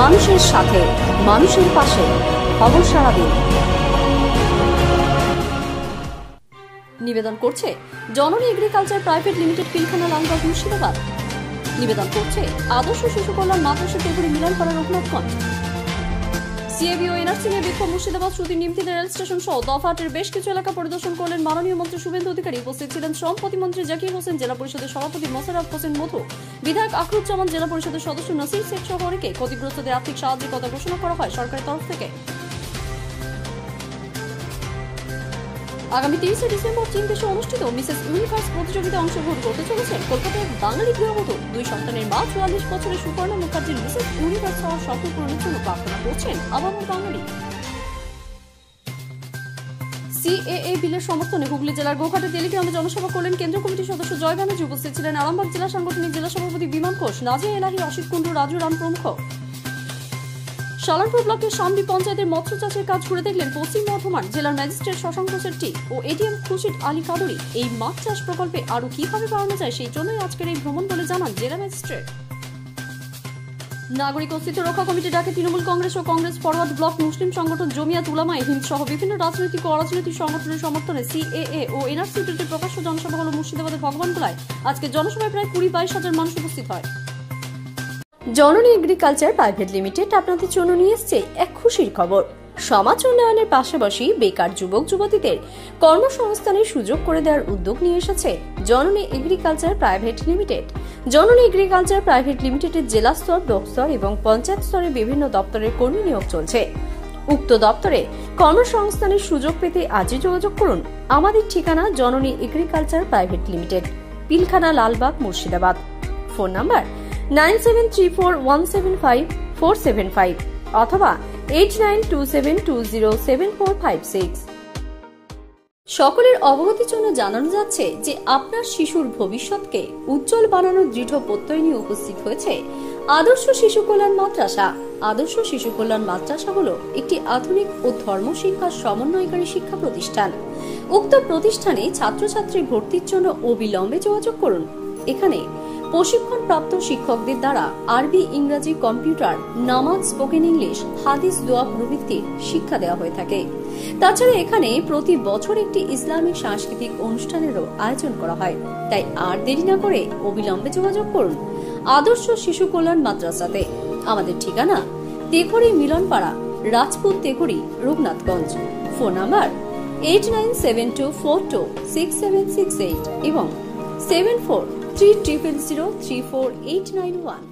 মানুষের সাথে, মানুষের পাশে, খবর সারাদিন। নিবেদন করছে Janani agriculture private limited, Pilkhana, Lalbagh, Murshidabad. নিবেদন করছে আদর্শ শিশু কল্যাণ মাদ্রাসা তেঘুরি, মিলনপাড়া, রঘুনাথগঞ্জ। সিএবি ও এনআরসি নিয়ে বিক্ষোভ মুর্শিদাবাদ শ্রুতি নিমতিদের রেল স্টেশন সহ দফাটের বেশ কিছু এলাকা পরিদর্শন করলেন মাননীয় মন্ত্রী শুভেন্দু অধিকারী। উপস্থিত ছিলেন শ্রম প্রতিমন্ত্রী জাকির হোসেন, জেলা পরিষদের সভাপতি মোশাররফ হোসেন মধু, বিধায়ক আকরুজ্জামান, জেলা পরিষদের সদস্য নাসির শেখ সহ অনেকে। ক্ষতিগ্রস্তদের আর্থিক সাহায্যের কথা ঘোষণা করা হয় সরকারের তরফ থেকে। আগামী 30 ডিসেম্বর চীন দেশে অনুষ্ঠিত মিসেস ইউনিভার্স প্রতিযোগিতায় অংশগ্রহণ করতে চলেছেন কলকাতার বাঙালি গৃহবধূ, 2 সন্তানের মা, 44 বছরের সুপর্ণা মুখার্জির মিসেস ইউনিভার্স হওয়ার স্বপ্ন পূরণের জন্য প্রার্থনা করছেন আবামর বাঙালি। সিএএ বিলের সমর্থনে হুগলি জেলার গোঘাটে টেলিগ্রামে জনসভা করলেন কেন্দ্রীয় কমিটির সদস্য জয় ব্যানার্জি। উপস্থিত ছিলেন আরামবাগ জেলা সাংগঠনিক জেলা সভাপতি বিমান ঘোষ, নাজিয়া এলাহি, অসিত কুণ্ডু, রাজু রাম প্রমুখ। সালানপুর ব্লকের সামরি পঞ্চায়েতের মৎস্য চাষের কাজ ঘুরে দেখলেন পশ্চিম বর্ধমান জেলার ম্যাজিস্ট্রেট শশাঙ্ক শেট্টি ও এডিএম খুশিদ আলী কাদুরি। এই মাছ চাষ প্রকল্পে আরো কিভাবে বাড়ানো যায় সেই জন্যই আজকের এই ভ্রমণ বলে জানান জেলা ম্যাজিস্ট্রেট। নাগরিক অস্তিত্ব রক্ষা কমিটি ডাকে তৃণমূল কংগ্রেস ও কংগ্রেস ফরওয়ার্ড ব্লক, মুসলিম সংগঠন জমিয়াত উলামায়ে হিন্দ সহ বিভিন্ন রাজনৈতিক ও অরাজনৈতিক সংগঠনের সমর্থনে সিএএ ও এনআরসি বিরুদ্ধে প্রকাশ্য জনসভা হল মুর্শিদাবাদের ভগবানগোলায়। আজকে জনসভায় প্রায় 20-22 হাজার মানুষ উপস্থিত হয়। জননী এগ্রিকালচার প্রাইভেট লিমিটেড আপনাদের জন্য নিয়ে এসেছে এক খুশির খবর। সমাজ উন্নয়নের পাশাপাশি বেকার যুবক যুবতীদের কর্মসংস্থানের সুযোগ করে দেওয়ার উদ্যোগ নিয়ে এসেছে Janani agriculture private limited. Janani agriculture private লিমিটেডের জেলা স্তর, ব্লক স্তর এবং পঞ্চায়েত স্তরে বিভিন্ন দপ্তরের কর্মী নিয়োগ চলছে। উক্ত দপ্তরে কর্মসংস্থানের সুযোগ পেতে আজই যোগাযোগ করুন। আমাদের ঠিকানা Janani agriculture private limited, Pilkhana, Lalbagh, Murshidabad. Phone number 9734175475 অথবা 8927207456। সকলের অবগতির জন্য জানানো যাচ্ছে যে আপনার শিশুর ভবিষ্যৎকে উজ্জ্বল বানানোর দৃঢ় প্রত্যয় নিয়ে উপস্থিত হয়েছে আদর্শ শিশু কল্যাণ মাদ্রাসা। আদর্শ শিশু কল্যাণ মাদ্রাসা হলো একটি আধুনিক ও ধর্ম শিক্ষার সমন্বয়কারী শিক্ষা প্রতিষ্ঠান। উক্ত প্রতিষ্ঠানে ছাত্রছাত্রী ভর্তির জন্য অবিলম্বে যোগাযোগ করুন। এখানে প্রশিক্ষণপ্রাপ্ত শিক্ষকদের দ্বারা আরবি, ইংরেজি, কম্পিউটার, নামাজ, স্পোকেন ইংলিশ, হাদিস, দোয়া প্রভৃতির শিক্ষা দেওয়া হয়ে থাকে। তাছাড়া এখানে প্রতি বছর একটি ইসলামিক সাংস্কৃতিক অনুষ্ঠানেরও আয়োজন করা হয়। তাই আর দেরি না করে অবিলম্বে যোগাযোগ করুন আদর্শ শিশু কল্যাণ মাদ্রাসাতে। আমাদের ঠিকানা তেঘুরি, মিলনপাড়া, রাজপুত তেঘুরি, রঘুনাথগঞ্জ। ফোন নাম্বার 8972426768 এবং 743000348991।